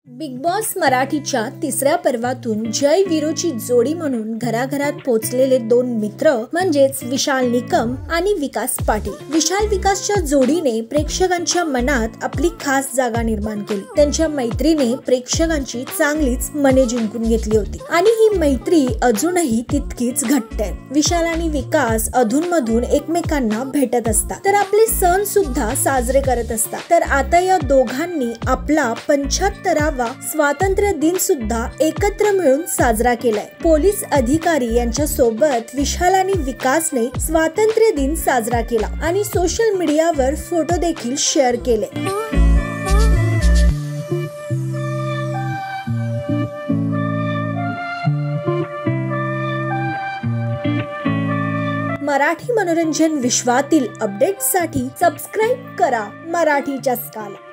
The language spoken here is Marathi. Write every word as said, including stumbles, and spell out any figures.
बिग बॉस मराठीच्या तिसऱ्या पर्वातून जय वीरूची जोडी म्हणून घराघरात पोहोचलेले दोन मित्र म्हणजेच विशाल निकम आणि विकास पाटील। विशाल विकासच्या जोडीने प्रेक्षकांच्या मनात आपली खास जागा निर्माण केली। त्यांच्या मैत्रीने प्रेक्षकांची चांगलीच मने जिंकून घेतली होती आणि ही मैत्री अजूनही तितकीच घट्ट आहे। विशाल आणि विकास अधूनमधून एकमेकांना भेटत असतात तर आपले सण सुद्धा साजरे करत असतात। तर आता या दोघांनी आपला पंच्याहत्तरावा स्वातंत्र्य दिन सुद्धा एकत्र मिळून साजरा केलाय। पोलीस अधिकारी यांच्या सोबत विशाल आणि विकासने स्वातंत्र्य दिन साजरा केला आणि सोशल मीडियावर फोटो देखील शेअर केले। मराठी मनोरंजन विश्वातील अपडेट्ससाठी सबस्क्राइब करा मराठी चस्काला।